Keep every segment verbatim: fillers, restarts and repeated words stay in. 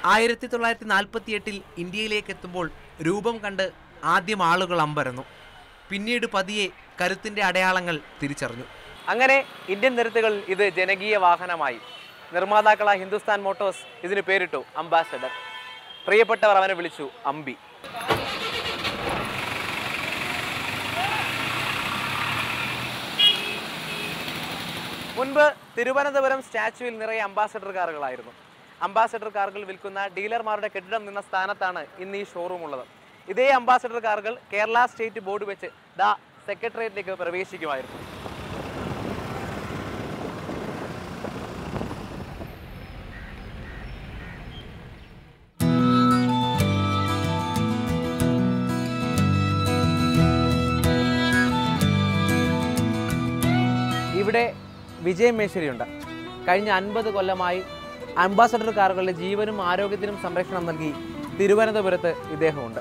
ആയിരത്തി തൊള്ളായിരത്തി നാൽപ്പത്തി എട്ടിൽ ഇന്ത്യയിലേക്ക് എത്തുമ്പോൾ രൂപം കണ്ട് ആദ്യം ആളുകൾ അമ്പരന്നു. പിന്നീട് പതിയെ കരുത്തിന്റെ അടയാളങ്ങൾ തിരിച്ചറിഞ്ഞു. അങ്ങനെ ഇന്ത്യൻ നിരത്തുകളിൽ ഇത് ജനകീയ വാഹനമായി. നിർമ്മാതാക്കളായ ഹിന്ദുസ്ഥാൻ മോട്ടോഴ്സ് ഇതിന് പേരിട്ടു അംബാസഡർ. പ്രിയപ്പെട്ടവർ അവനെ വിളിച്ചു അമ്പി. മുൻപ് തിരുവനന്തപുരം സ്റ്റാച്യുവിൽ നിറയെ അംബാസഡർ കാറുകളായിരുന്നു. അംബാസഡർ കാറുകൾ വിൽക്കുന്ന ഡീലർമാരുടെ കെട്ടിടം നിന്ന സ്ഥാനത്താണ് ഇന്ന് ഈ ഷോറൂം ഉള്ളത്. ഇതേ അംബാസഡർ കാറുകൾ കേരള സ്റ്റേറ്റ് ബോർഡ് വെച്ച് ദാ സെക്രട്ടേറിയറ്റിലേക്ക് പ്രവേശിക്കുമായിരുന്നു. ഇവിടെ വിജയ് മേശ്വരിയുണ്ട്. കഴിഞ്ഞ അൻപത് കൊല്ലമായി അംബാസഡർ കാറുകളുടെ ജീവനും ആരോഗ്യത്തിനും സംരക്ഷണം നൽകി തിരുവനന്തപുരത്ത് ഇദ്ദേഹമുണ്ട്.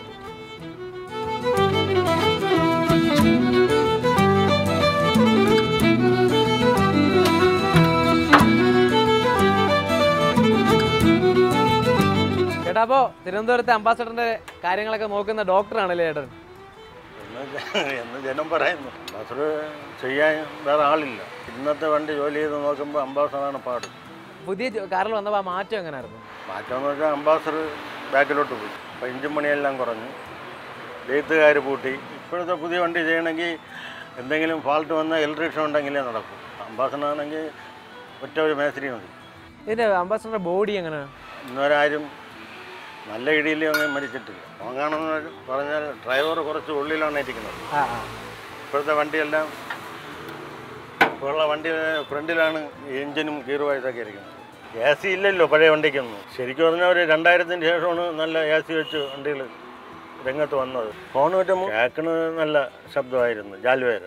ചേട്ടാ, അപ്പോൾ തിരുവനന്തപുരത്തെ അംബാസഡറിന്റെ കാര്യങ്ങളൊക്കെ നോക്കുന്ന ഡോക്ടറാണല്ലേ ചേട്ടൻ? എന്ന് ജനം പറയുന്നു. അംബാസഡർ ചെയ്യാൻ വേറെ ആളില്ല. ഇന്നത്തെ വണ്ടി ജോലി ചെയ്ത് നോക്കുമ്പോൾ അംബാസഡറാണ് പാട്. പുതിയ കാറിൽ വന്നപ്പോൾ ആ മാറ്റം എങ്ങനെയായിരുന്നു? മാറ്റം എന്ന് വെച്ചാൽ അംബാസഡർ ബാക്കിലോട്ട് പോയി. അപ്പോൾ എഞ്ചിൻ പണിയെല്ലാം കുറഞ്ഞു, ലെയ്ത്തുകാർ പൂട്ടി. ഇപ്പോഴത്തെ പുതിയ വണ്ടി ചെയ്യണമെങ്കിൽ എന്തെങ്കിലും ഫാൾട്ട് വന്നാൽ ഇലക്ട്രീഷ്യൻ ഉണ്ടെങ്കിലേ നടക്കും. അംബാസഡർ ആണെങ്കിൽ ഒറ്റ ഒരു മേസ്ത്രി മതി. ഇതിൻ്റെ അംബാസഡറിൻ്റെ ബോഡി എങ്ങനെയാണ്? ഇന്നൊരാരും നല്ല ഇടിയിൽ ഒന്നും മരിച്ചിട്ടില്ല. വാങ്ങാണെന്ന് പറഞ്ഞാൽ ഡ്രൈവർ കുറച്ച് ഉള്ളിലാണ് ഇരിക്കുന്നത്. ഇപ്പോഴത്തെ വണ്ടിയെല്ലാം ഇപ്പോഴുള്ള വണ്ടി ഫ്രണ്ടിലാണ് എഞ്ചിനും ഗിയറുമായിട്ടൊക്കെ ഇരിക്കുന്നത്. എ സി ഇല്ലല്ലോ പഴയ വണ്ടിക്കൊന്നും. ശരിക്കും പറഞ്ഞാൽ ഒരു രണ്ടായിരത്തിന് ശേഷമാണ് നല്ല എ സി വെച്ച് വണ്ടികൾ രംഗത്ത് വന്നത്. ഫോൺ പറ്റും കേൾക്കുന്നത് നല്ല ശബ്ദമായിരുന്നു. ജാൽവേര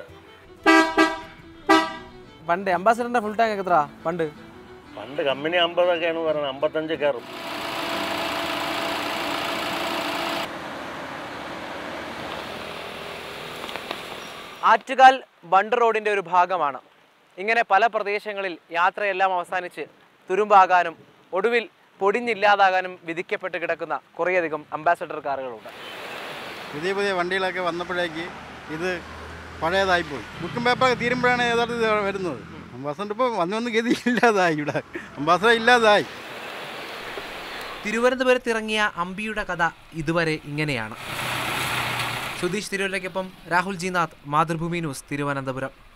പണ്ട് അംബാസഡറിൻ്റെ ഫുൾ ടാങ്ക് എത്ര പണ്ട്? പണ്ട് കമ്പനി അമ്പതൊക്കെയാണ് പറയുന്നത്. അമ്പത്തഞ്ച് കയറും. ആറ്റുകാൽ ബണ്ട് റോഡിൻ്റെ ഒരു ഭാഗമാണ്. ഇങ്ങനെ പല പ്രദേശങ്ങളിൽ യാത്രയെല്ലാം അവസാനിച്ച് തുരുമ്പാകാനും ഒടുവിൽ പൊടിഞ്ഞില്ലാതാകാനും വിധിക്കപ്പെട്ട് കിടക്കുന്ന കുറേയധികം അംബാസഡർ കാറുകളുണ്ട്. പുതിയ പുതിയ വണ്ടികളൊക്കെ വന്നപ്പോഴേക്ക് ഇത് പഴയതായിപ്പോയി. ബുക്കും പേപ്പറൊക്കെ തീരുമ്പോഴാണ് യഥാർത്ഥത്തിൽ വരുന്നത്. അംബാസഡർ ഇപ്പോൾ വന്ന് വന്ന് ഗതി ഇല്ലാതായി. ഇവിടെ അംബാസഡർ ഇല്ലാതായി. തിരുവനന്തപുരത്തിറങ്ങിയ അമ്പിയുടെ കഥ ഇതുവരെ ഇങ്ങനെയാണ്. സുധീഷ് തിരുവല്ലയ്ക്കൊപ്പം രാഹുൽ ജിനാഥ്, മാതൃഭൂമി ന്യൂസ്, തിരുവനന്തപുരം.